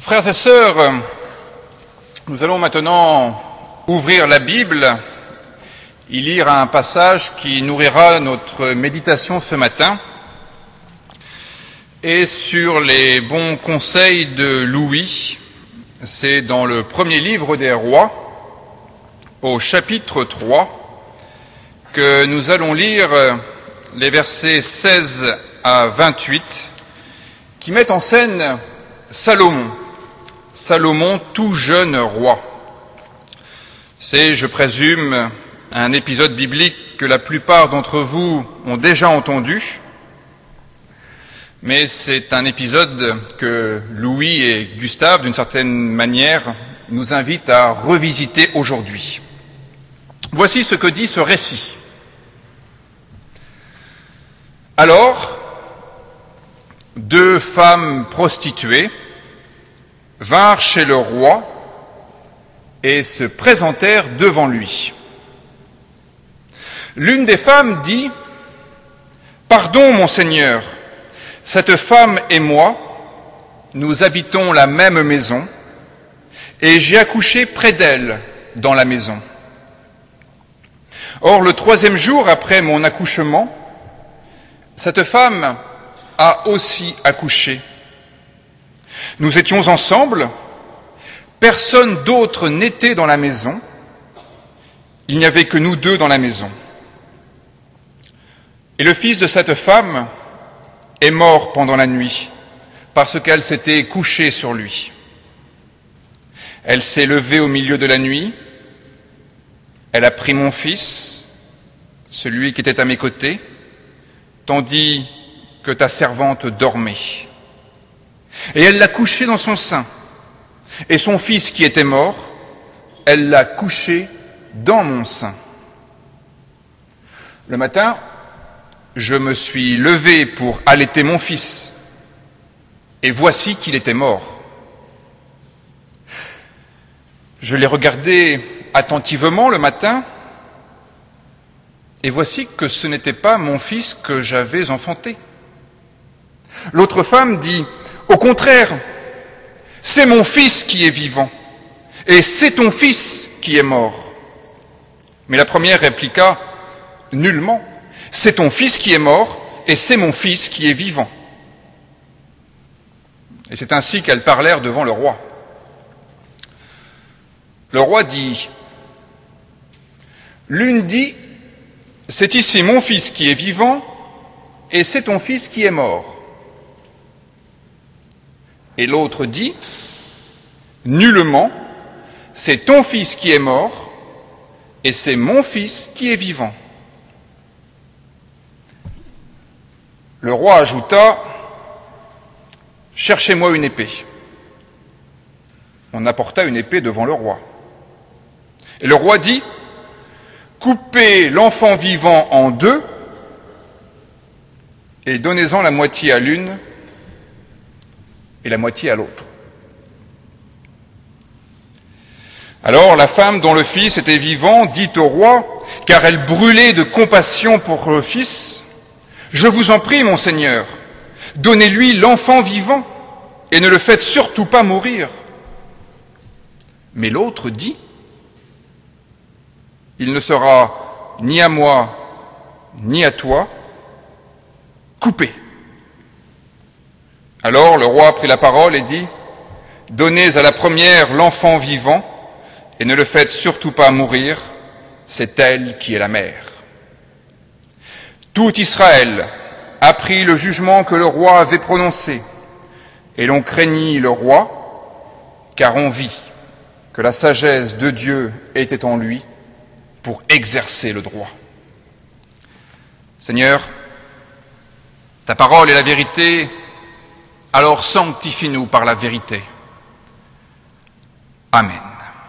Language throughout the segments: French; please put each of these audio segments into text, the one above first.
Frères et sœurs, nous allons maintenant ouvrir la Bible, y lire un passage qui nourrira notre méditation ce matin, et sur les bons conseils de Louis. C'est dans le premier livre des Rois, au chapitre 3, que nous allons lire les versets 16 à 28, qui mettent en scène Salomon, tout jeune roi. C'est, je présume, un épisode biblique que la plupart d'entre vous ont déjà entendu, mais c'est un épisode que Louis et Gustave, d'une certaine manière, nous invitent à revisiter aujourd'hui. Voici ce que dit ce récit. Alors, 2 femmes prostituées vinrent chez le roi et se présentèrent devant lui. L'une des femmes dit : « Pardon, mon Seigneur, cette femme et moi, nous habitons la même maison, et j'ai accouché près d'elle dans la maison. Or, le 3e jour après mon accouchement, cette femme a aussi accouché. Nous étions ensemble, personne d'autre n'était dans la maison, il n'y avait que nous 2 dans la maison. Et le fils de cette femme est mort pendant la nuit, parce qu'elle s'était couchée sur lui. Elle s'est levée au milieu de la nuit, elle a pris mon fils, celui qui était à mes côtés, tandis que ta servante dormait. Et elle l'a couché dans son sein. Et son fils qui était mort, elle l'a couché dans mon sein. Le matin, je me suis levé pour allaiter mon fils. Et voici qu'il était mort. Je l'ai regardé attentivement le matin, et voici que ce n'était pas mon fils que j'avais enfanté. L'autre femme dit : « Au contraire, c'est mon fils qui est vivant, et c'est ton fils qui est mort. » Mais la première répliqua : « Nullement, c'est ton fils qui est mort, et c'est mon fils qui est vivant. » Et c'est ainsi qu'elles parlèrent devant le roi. Le roi dit : « L'une dit : c'est ici mon fils qui est vivant, et c'est ton fils qui est mort. Et l'autre dit : nullement, c'est ton fils qui est mort, et c'est mon fils qui est vivant. Le roi ajouta : cherchez-moi une épée. On apporta une épée devant le roi. Et le roi dit : coupez l'enfant vivant en 2 et donnez-en la moitié à l'une et la moitié à l'autre. Alors la femme dont le fils était vivant dit au roi, car elle brûlait de compassion pour le fils : je vous en prie, mon Seigneur, donnez-lui l'enfant vivant et ne le faites surtout pas mourir. Mais l'autre dit : il ne sera ni à moi ni à toi coupé. Alors le roi prit la parole et dit : donnez à la première l'enfant vivant et ne le faites surtout pas mourir, c'est elle qui est la mère. Tout Israël apprit le jugement que le roi avait prononcé, et l'on craignit le roi, car on vit que la sagesse de Dieu était en lui pour exercer le droit. Seigneur, ta parole est la vérité, alors sanctifie-nous par la vérité. Amen.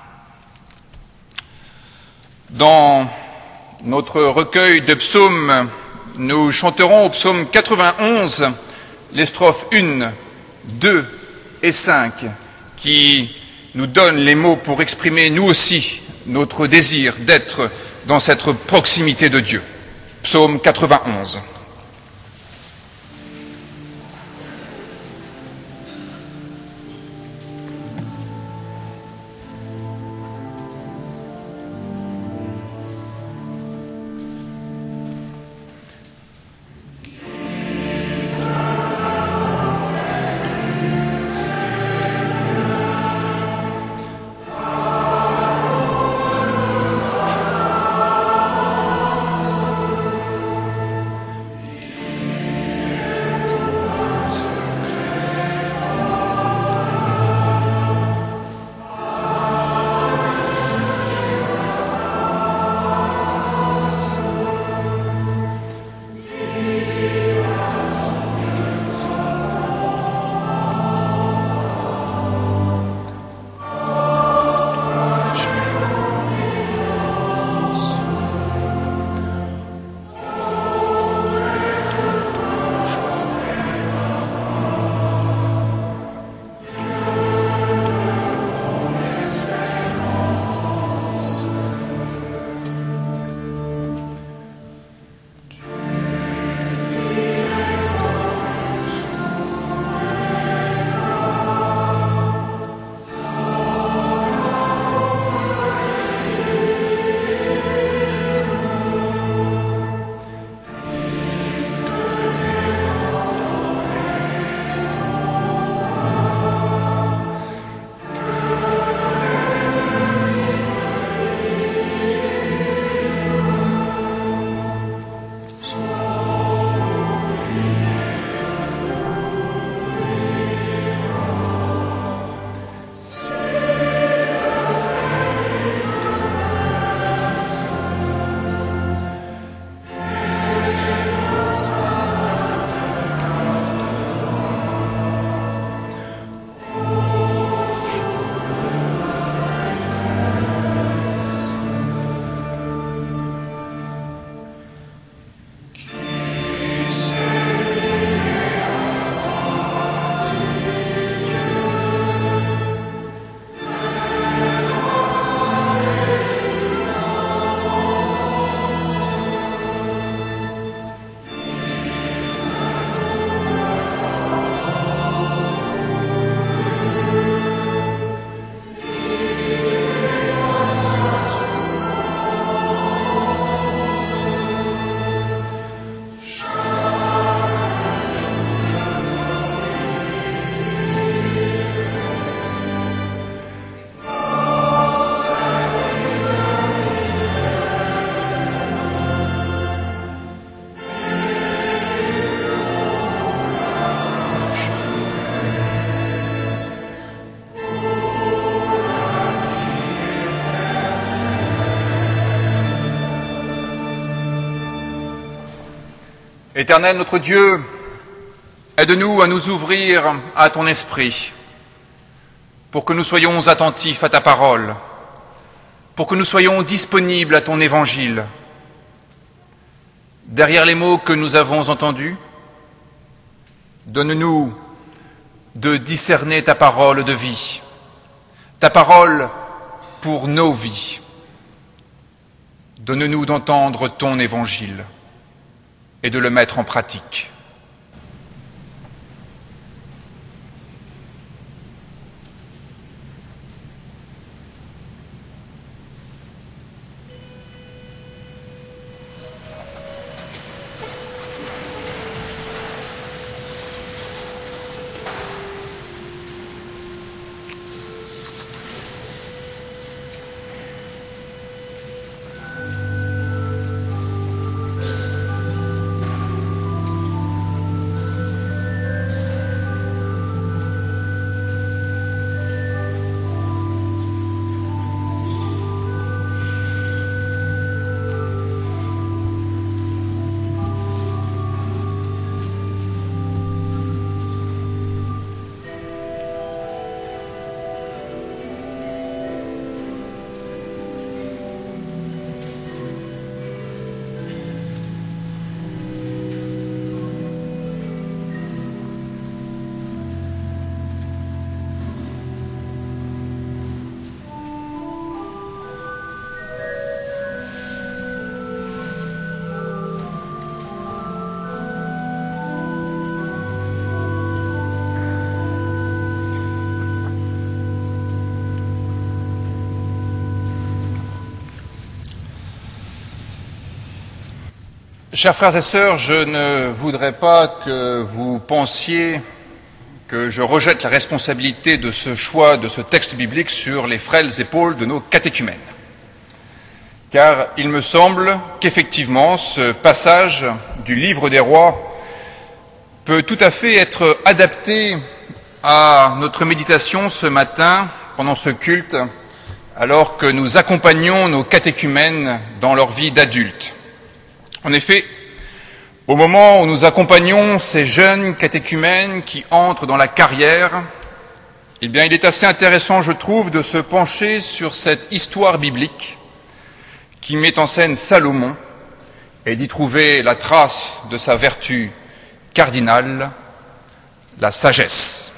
Dans notre recueil de psaumes, nous chanterons au psaume 91 les strophes 1, 2 et 5 qui nous donnent les mots pour exprimer nous aussi notre désir d'être dans cette proximité de Dieu. Psaume 91. Éternel notre Dieu, aide-nous à nous ouvrir à ton esprit, pour que nous soyons attentifs à ta parole, pour que nous soyons disponibles à ton évangile. Derrière les mots que nous avons entendus, donne-nous de discerner ta parole de vie, ta parole pour nos vies. Donne-nous d'entendre ton évangile et de le mettre en pratique. Chers frères et sœurs, je ne voudrais pas que vous pensiez que je rejette la responsabilité de ce choix de ce texte biblique sur les frêles épaules de nos catéchumènes. Car il me semble qu'effectivement, ce passage du livre des rois peut tout à fait être adapté à notre méditation ce matin, pendant ce culte, alors que nous accompagnons nos catéchumènes dans leur vie d'adultes. En effet, au moment où nous accompagnons ces jeunes catéchumènes qui entrent dans la carrière, eh bien, il est assez intéressant, je trouve, de se pencher sur cette histoire biblique qui met en scène Salomon et d'y trouver la trace de sa vertu cardinale, la sagesse.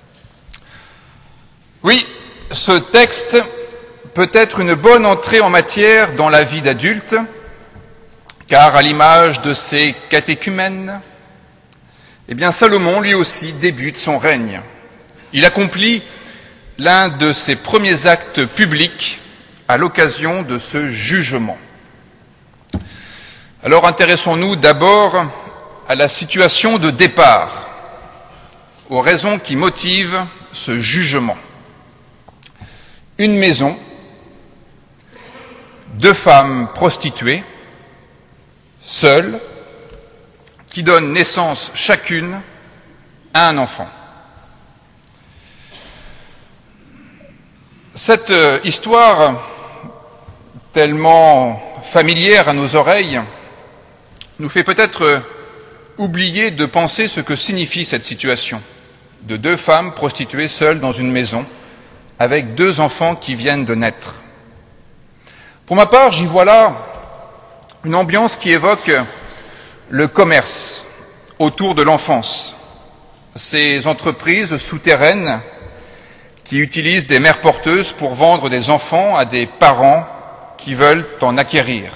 Oui, ce texte peut être une bonne entrée en matière dans la vie d'adulte, car à l'image de ses catéchumènes, eh bien Salomon lui aussi débute son règne. Il accomplit l'un de ses premiers actes publics à l'occasion de ce jugement. Alors intéressons-nous d'abord à la situation de départ, aux raisons qui motivent ce jugement. Une maison, 2 femmes prostituées, seules, qui donnent naissance chacune à un enfant. Cette histoire, tellement familière à nos oreilles, nous fait peut-être oublier de penser ce que signifie cette situation de 2 femmes prostituées seules dans une maison, avec 2 enfants qui viennent de naître. Pour ma part, j'y vois là une ambiance qui évoque le commerce autour de l'enfance, ces entreprises souterraines qui utilisent des mères porteuses pour vendre des enfants à des parents qui veulent en acquérir.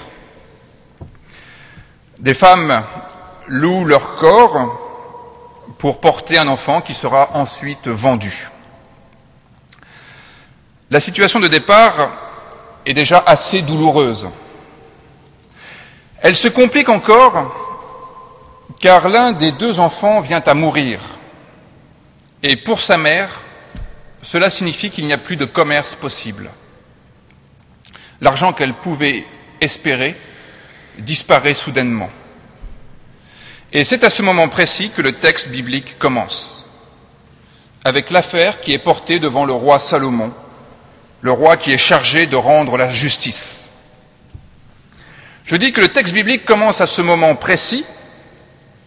Des femmes louent leur corps pour porter un enfant qui sera ensuite vendu. La situation de départ est déjà assez douloureuse. Elle se complique encore car l'un des 2 enfants vient à mourir. Et pour sa mère, cela signifie qu'il n'y a plus de commerce possible. L'argent qu'elle pouvait espérer disparaît soudainement. Et c'est à ce moment précis que le texte biblique commence, avec l'affaire qui est portée devant le roi Salomon, le roi qui est chargé de rendre la justice. Je dis que le texte biblique commence à ce moment précis,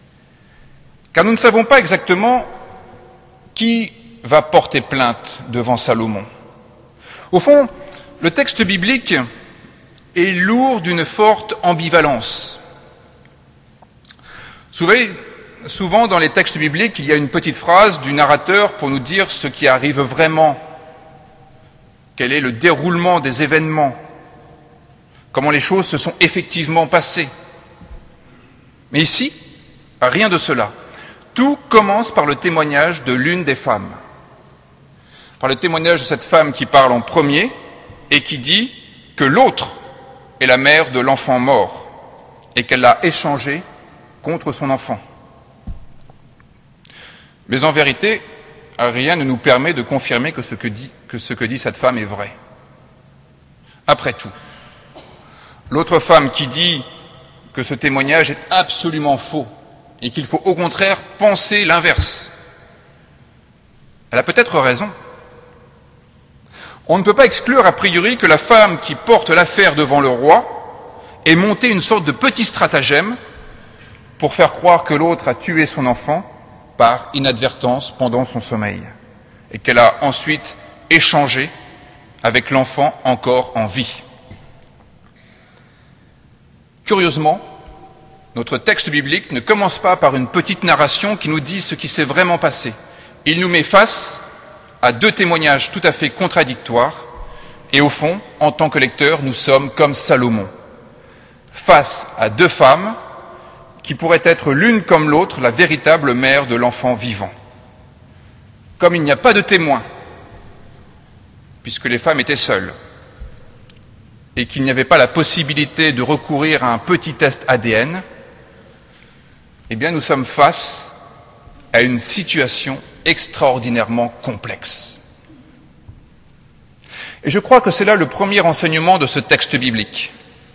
Car nous ne savons pas exactement qui va porter plainte devant Salomon. Au fond, le texte biblique est lourd d'une forte ambivalence. Souvent dans les textes bibliques, il y a une petite phrase du narrateur pour nous dire ce qui arrive vraiment, quel est le déroulement des événements, comment les choses se sont effectivement passées. Mais ici, rien de cela. Tout commence par le témoignage de l'une des femmes. Par le témoignage de cette femme qui parle en premier et qui dit que l'autre est la mère de l'enfant mort et qu'elle l'a échangé contre son enfant. Mais en vérité, rien ne nous permet de confirmer que ce que dit cette femme est vrai. Après tout, l'autre femme qui dit que ce témoignage est absolument faux et qu'il faut au contraire penser l'inverse, elle a peut-être raison. On ne peut pas exclure a priori que la femme qui porte l'affaire devant le roi ait monté une sorte de petit stratagème pour faire croire que l'autre a tué son enfant par inadvertance pendant son sommeil et qu'elle a ensuite échangé avec l'enfant encore en vie. Curieusement, notre texte biblique ne commence pas par une petite narration qui nous dit ce qui s'est vraiment passé. Il nous met face à deux témoignages tout à fait contradictoires et au fond, en tant que lecteurs, nous sommes comme Salomon, face à deux femmes qui pourraient être l'une comme l'autre la véritable mère de l'enfant vivant. Comme il n'y a pas de témoin, puisque les femmes étaient seules, et qu'il n'y avait pas la possibilité de recourir à un petit test ADN, eh bien nous sommes face à une situation extraordinairement complexe. Et je crois que c'est là le premier enseignement de ce texte biblique.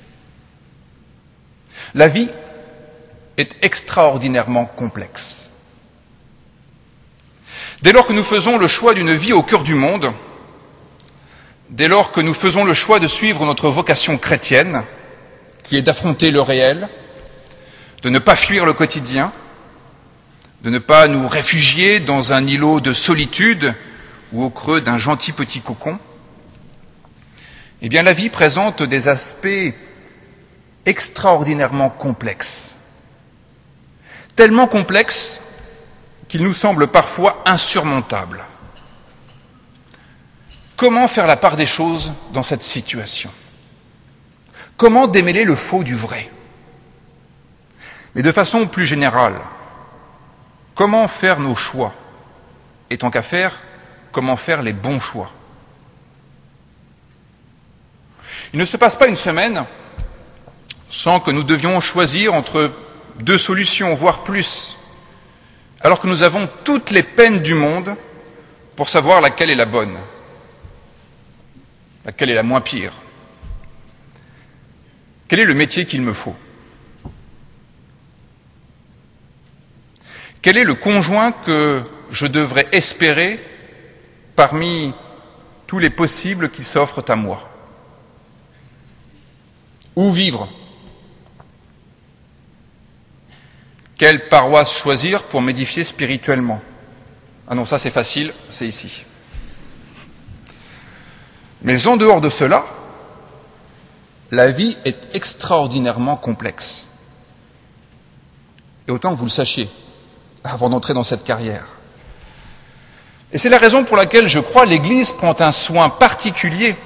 La vie est extraordinairement complexe. Dès lors que nous faisons le choix d'une vie au cœur du monde, dès lors que nous faisons le choix de suivre notre vocation chrétienne, qui est d'affronter le réel, de ne pas fuir le quotidien, de ne pas nous réfugier dans un îlot de solitude ou au creux d'un gentil petit cocon, eh bien la vie présente des aspects extraordinairement complexes. Tellement complexes qu'il nous semble parfois insurmontable. Comment faire la part des choses dans cette situation? Comment démêler le faux du vrai? Mais de façon plus générale, comment faire nos choix? Et tant qu'à faire, comment faire les bons choix? Il ne se passe pas une semaine sans que nous devions choisir entre deux solutions, voire plus, alors que nous avons toutes les peines du monde pour savoir laquelle est la bonne, laquelle est la moins pire. Quel est le métier qu'il me faut? Quel est le conjoint que je devrais espérer parmi tous les possibles qui s'offrent à moi? Où vivre? Quelle paroisse choisir pour m'édifier spirituellement? Ah non, ça c'est facile, c'est ici. Mais en dehors de cela, la vie est extraordinairement complexe. Et autant que vous le sachiez, avant d'entrer dans cette carrière. Et c'est la raison pour laquelle je crois l'Église prend un soin particulier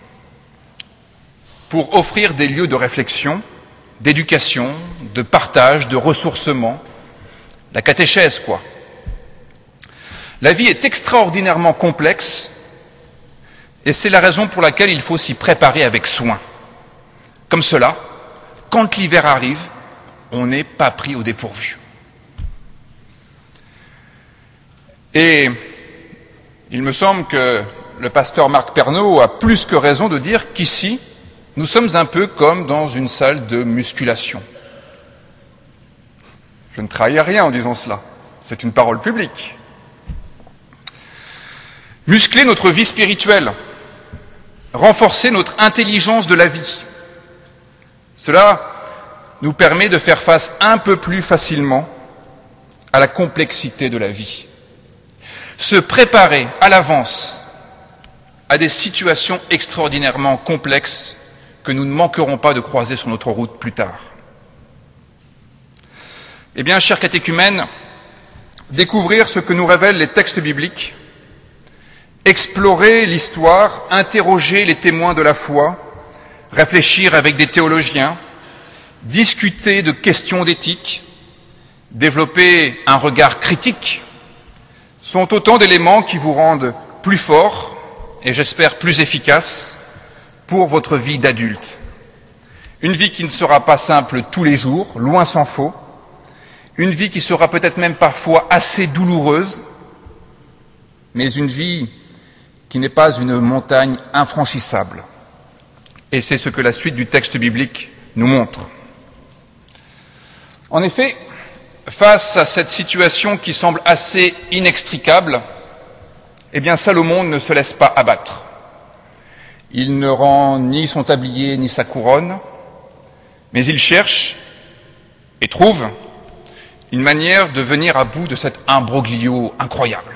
pour offrir des lieux de réflexion, d'éducation, de partage, de ressourcement, la catéchèse, quoi. La vie est extraordinairement complexe et c'est la raison pour laquelle il faut s'y préparer avec soin. Comme cela, quand l'hiver arrive, on n'est pas pris au dépourvu. Et il me semble que le pasteur Marc Pernaut a plus que raison de dire qu'ici, nous sommes un peu comme dans une salle de musculation. Je ne trahis rien en disant cela, c'est une parole publique. Muscler notre vie spirituelle, renforcer notre intelligence de la vie, cela nous permet de faire face un peu plus facilement à la complexité de la vie. Se préparer à l'avance à des situations extraordinairement complexes que nous ne manquerons pas de croiser sur notre route plus tard. Eh bien, chers catéchumènes, découvrir ce que nous révèlent les textes bibliques, explorer l'histoire, interroger les témoins de la foi, réfléchir avec des théologiens, discuter de questions d'éthique, développer un regard critique, sont autant d'éléments qui vous rendent plus forts et j'espère plus efficaces pour votre vie d'adulte. Une vie qui ne sera pas simple tous les jours, loin s'en faut, une vie qui sera peut-être même parfois assez douloureuse, mais une vie qui n'est pas une montagne infranchissable. Et c'est ce que la suite du texte biblique nous montre. En effet, face à cette situation qui semble assez inextricable, eh bien Salomon ne se laisse pas abattre. Il ne rend ni son tablier ni sa couronne, mais il cherche et trouve une manière de venir à bout de cet imbroglio incroyable.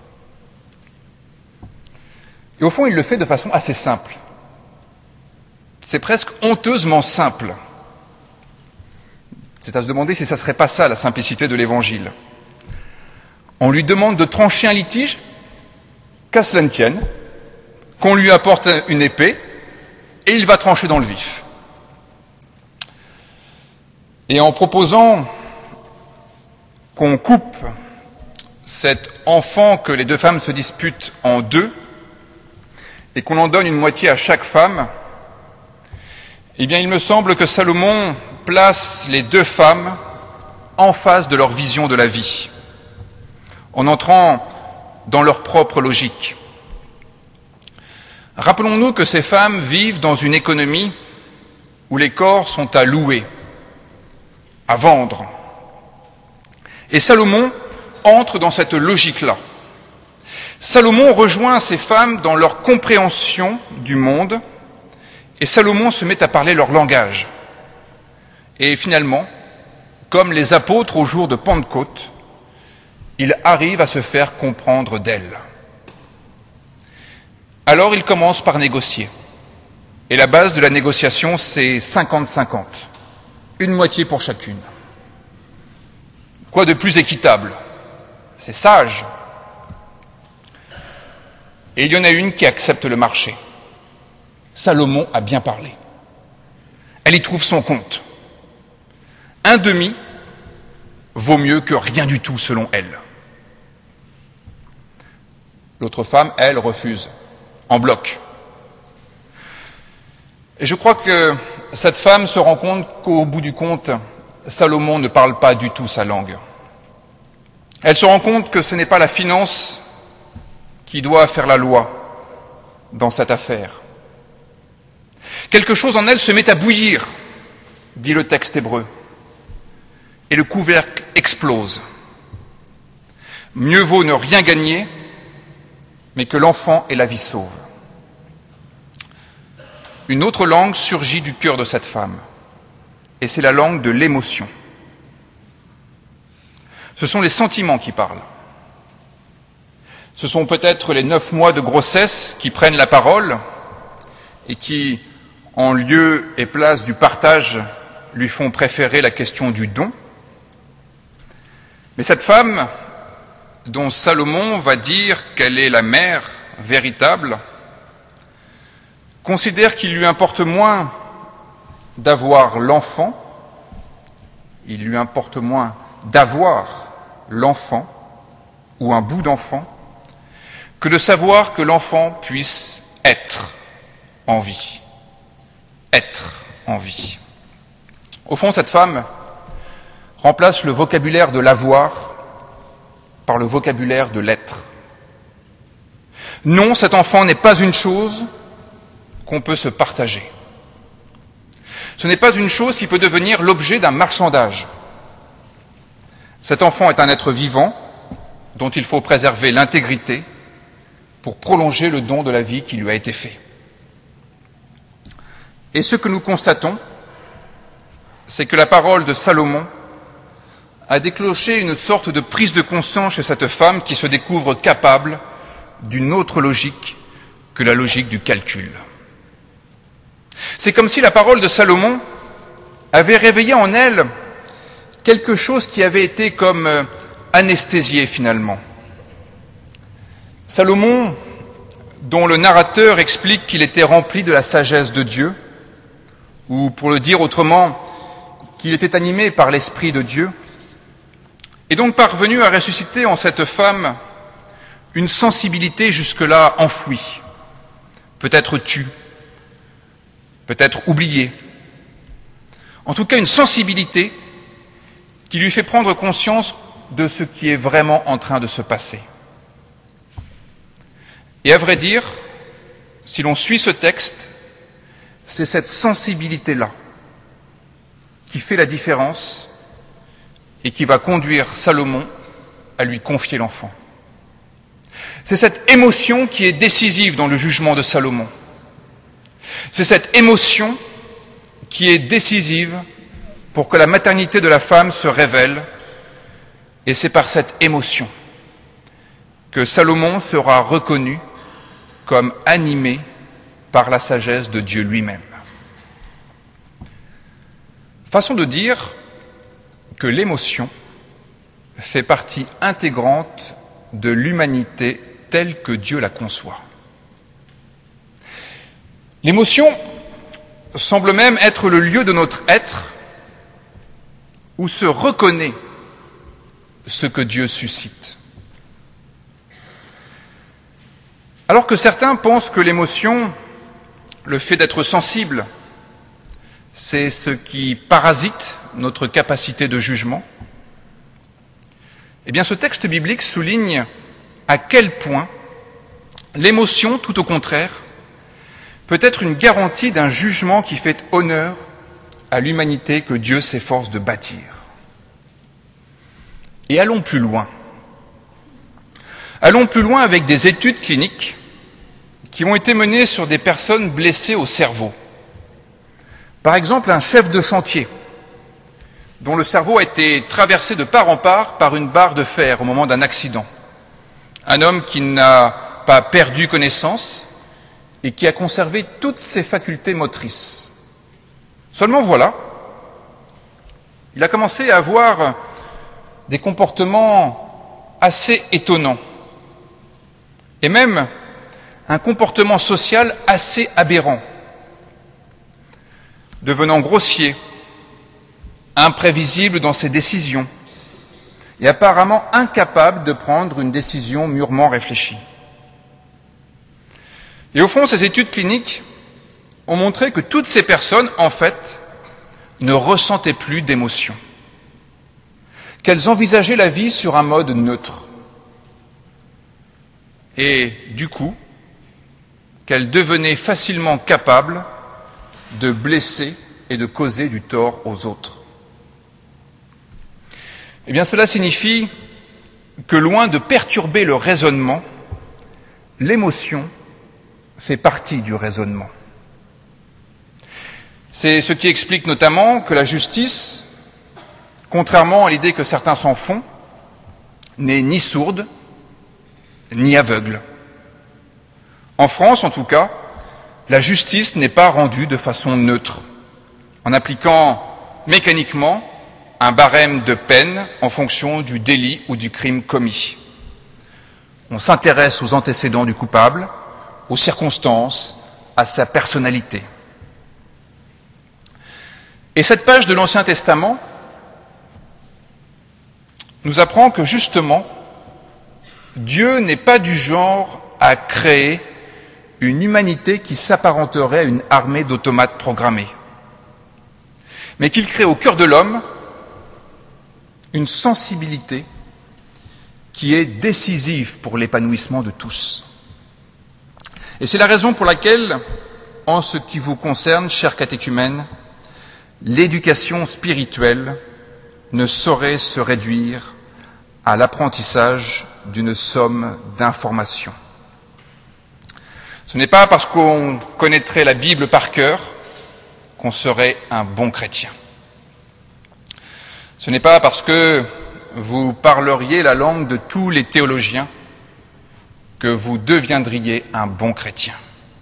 Et au fond, il le fait de façon assez simple. C'est presque honteusement simple. C'est à se demander si ça ne serait pas ça, la simplicité de l'Évangile. On lui demande de trancher un litige, qu'à cela ne tienne, qu'on lui apporte une épée, et il va trancher dans le vif. Et en proposant qu'on coupe cet enfant que les deux femmes se disputent en deux, et qu'on en donne une moitié à chaque femme, eh bien il me semble que Salomon place les deux femmes en face de leur vision de la vie, en entrant dans leur propre logique. Rappelons-nous que ces femmes vivent dans une économie où les corps sont à louer, à vendre. Et Salomon entre dans cette logique-là. Salomon rejoint ces femmes dans leur compréhension du monde, et Salomon se met à parler leur langage. Et finalement, comme les apôtres au jour de Pentecôte, il arrive à se faire comprendre d'elles. Alors il commence par négocier. Et la base de la négociation, c'est 50-50. Une moitié pour chacune. Quoi de plus équitable? C'est sage. Et il y en a une qui accepte le marché. Salomon a bien parlé. Elle y trouve son compte. Un demi vaut mieux que rien du tout selon elle. L'autre femme, elle, refuse, en bloc. Et je crois que cette femme se rend compte qu'au bout du compte, Salomon ne parle pas du tout sa langue. Elle se rend compte que ce n'est pas la finance qui doit faire la loi dans cette affaire. Quelque chose en elle se met à bouillir, dit le texte hébreu, et le couvercle explose. Mieux vaut ne rien gagner, mais que l'enfant ait la vie sauve. Une autre langue surgit du cœur de cette femme, et c'est la langue de l'émotion. Ce sont les sentiments qui parlent. Ce sont peut-être les 9 mois de grossesse qui prennent la parole et qui, en lieu et place du partage, lui font préférer la question du don. Mais cette femme, dont Salomon va dire qu'elle est la mère véritable, considère qu'il lui importe moins d'avoir l'enfant, il lui importe moins d'avoir l'enfant ou un bout d'enfant, que de savoir que l'enfant puisse être en vie. Être en vie. Au fond, cette femme remplace le vocabulaire de l'avoir par le vocabulaire de l'être. Non, cet enfant n'est pas une chose qu'on peut se partager. Ce n'est pas une chose qui peut devenir l'objet d'un marchandage. Cet enfant est un être vivant dont il faut préserver l'intégrité pour prolonger le don de la vie qui lui a été fait. Et ce que nous constatons, c'est que la parole de Salomon a déclenché une sorte de prise de conscience chez cette femme qui se découvre capable d'une autre logique que la logique du calcul. C'est comme si la parole de Salomon avait réveillé en elle quelque chose qui avait été comme anesthésié finalement. Salomon, dont le narrateur explique qu'il était rempli de la sagesse de Dieu, ou pour le dire autrement, qu'il était animé par l'Esprit de Dieu, est donc parvenu à ressusciter en cette femme une sensibilité jusque-là enfouie, peut-être tue, peut-être oubliée, en tout cas une sensibilité qui lui fait prendre conscience de ce qui est vraiment en train de se passer. Et à vrai dire, si l'on suit ce texte, c'est cette sensibilité-là qui fait la différence et qui va conduire Salomon à lui confier l'enfant. C'est cette émotion qui est décisive dans le jugement de Salomon. C'est cette émotion qui est décisive pour que la maternité de la femme se révèle, et c'est par cette émotion que Salomon sera reconnu comme animé par la sagesse de Dieu lui-même. Façon de dire que l'émotion fait partie intégrante de l'humanité telle que Dieu la conçoit. L'émotion semble même être le lieu de notre être où se reconnaît ce que Dieu suscite. Alors que certains pensent que l'émotion, le fait d'être sensible, c'est ce qui parasite notre capacité de jugement, eh bien ce texte biblique souligne à quel point l'émotion, tout au contraire, peut être une garantie d'un jugement qui fait honneur à l'humanité que Dieu s'efforce de bâtir. Et allons plus loin. Allons plus loin avec des études cliniques qui ont été menées sur des personnes blessées au cerveau. Par exemple, un chef de chantier dont le cerveau a été traversé de part en part par une barre de fer au moment d'un accident. Un homme qui n'a pas perdu connaissance et qui a conservé toutes ses facultés motrices. Seulement voilà, il a commencé à avoir des comportements assez étonnants et même un comportement social assez aberrant, devenant grossier, imprévisible dans ses décisions et apparemment incapable de prendre une décision mûrement réfléchie. Et au fond, ces études cliniques ont montré que toutes ces personnes, en fait, ne ressentaient plus d'émotion, qu'elles envisageaient la vie sur un mode neutre, et du coup, qu'elles devenaient facilement capables de blesser et de causer du tort aux autres. Eh bien, cela signifie que loin de perturber le raisonnement, l'émotion fait partie du raisonnement. C'est ce qui explique notamment que la justice, contrairement à l'idée que certains s'en font, n'est ni sourde, ni aveugle. En France, en tout cas, la justice n'est pas rendue de façon neutre, en appliquant mécaniquement un barème de peine en fonction du délit ou du crime commis. On s'intéresse aux antécédents du coupable, aux circonstances, à sa personnalité. Et cette page de l'Ancien Testament nous apprend que justement, Dieu n'est pas du genre à créer une humanité qui s'apparenterait à une armée d'automates programmés, mais qu'il crée au cœur de l'homme une sensibilité qui est décisive pour l'épanouissement de tous. Et c'est la raison pour laquelle, en ce qui vous concerne, chers catéchumènes, l'éducation spirituelle ne saurait se réduire à l'apprentissage d'une somme d'informations. Ce n'est pas parce qu'on connaîtrait la Bible par cœur qu'on serait un bon chrétien. Ce n'est pas parce que vous parleriez la langue de tous les théologiens que vous deviendriez un bon chrétien.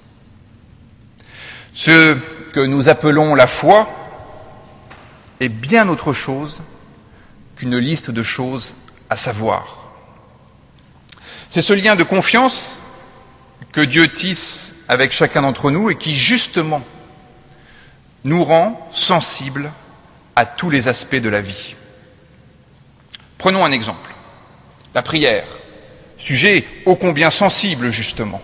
Ce que nous appelons la foi est bien autre chose qu'une liste de choses à savoir. C'est ce lien de confiance que Dieu tisse avec chacun d'entre nous et qui, justement, nous rend sensibles à tous les aspects de la vie. Prenons un exemple, la prière, sujet ô combien sensible, justement.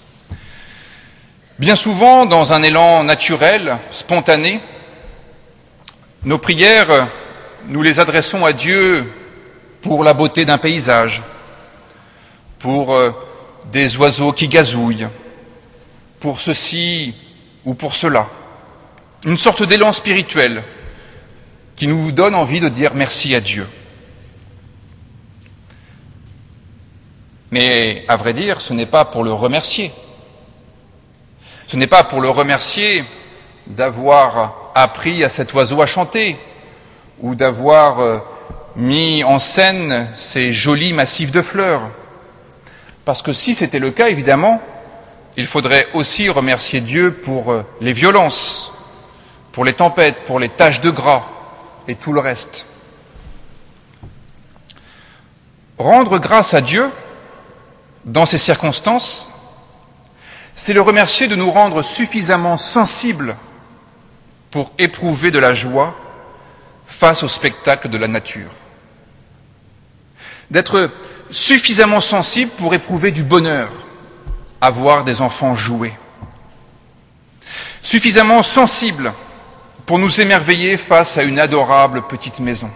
Bien souvent, dans un élan naturel, spontané, nos prières, nous les adressons à Dieu pour la beauté d'un paysage, pour des oiseaux qui gazouillent, pour ceci ou pour cela. Une sorte d'élan spirituel qui nous donne envie de dire merci à Dieu. Mais à vrai dire, ce n'est pas pour le remercier. Ce n'est pas pour le remercier d'avoir appris à cet oiseau à chanter ou d'avoir mis en scène ces jolis massifs de fleurs. Parce que si c'était le cas, évidemment, il faudrait aussi remercier Dieu pour les violences, pour les tempêtes, pour les taches de gras et tout le reste. Rendre grâce à Dieu dans ces circonstances, c'est le remercier de nous rendre suffisamment sensibles pour éprouver de la joie face au spectacle de la nature. D'être suffisamment sensible pour éprouver du bonheur à voir des enfants jouer. Suffisamment sensible pour nous émerveiller face à une adorable petite maison.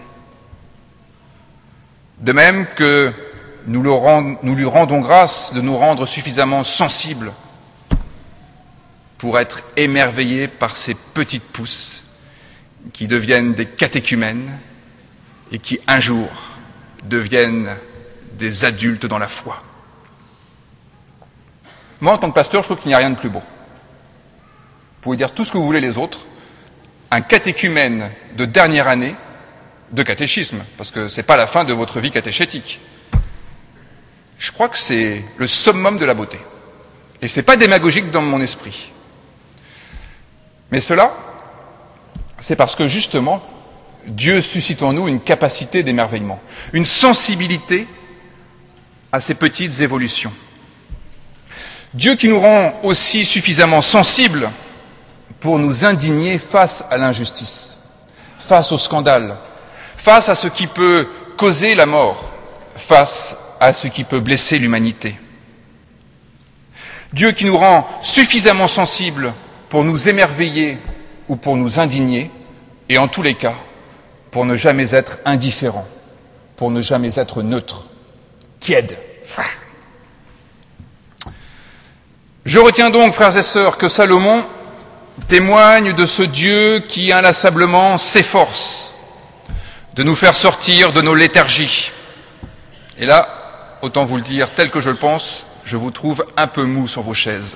De même que nous lui rendons grâce de nous rendre suffisamment sensibles pour être émerveillés par ces petites pousses qui deviennent des catéchumènes et qui un jour deviennent des adultes dans la foi. Moi, en tant que pasteur, je trouve qu'il n'y a rien de plus beau. Vous pouvez dire tout ce que vous voulez les autres, un catéchumène de dernière année de catéchisme, parce que ce n'est pas la fin de votre vie catéchétique. Je crois que c'est le summum de la beauté. Et ce n'est pas démagogique dans mon esprit. Mais cela, c'est parce que justement, Dieu suscite en nous une capacité d'émerveillement, une sensibilité à ces petites évolutions. Dieu qui nous rend aussi suffisamment sensibles pour nous indigner face à l'injustice, face au scandale, face à ce qui peut causer la mort, face à ce qui peut blesser l'humanité. Dieu qui nous rend suffisamment sensibles pour nous émerveiller ou pour nous indigner, et en tous les cas, pour ne jamais être indifférents, pour ne jamais être neutres, tièdes. Je retiens donc, frères et sœurs, que Salomon témoigne de ce Dieu qui inlassablement s'efforce de nous faire sortir de nos léthargies. Et là, autant vous le dire tel que je le pense, je vous trouve un peu mou sur vos chaises.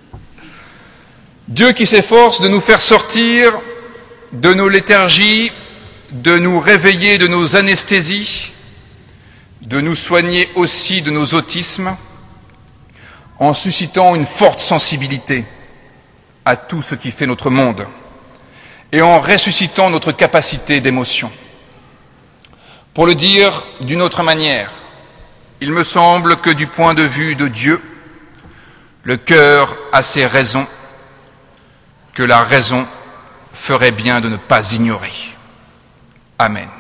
Dieu qui s'efforce de nous faire sortir de nos léthargies, de nous réveiller de nos anesthésies, de nous soigner aussi de nos autismes, en suscitant une forte sensibilité à tout ce qui fait notre monde et en ressuscitant notre capacité d'émotion. Pour le dire d'une autre manière, il me semble que du point de vue de Dieu, le cœur a ses raisons que la raison ferait bien de ne pas ignorer. Amen.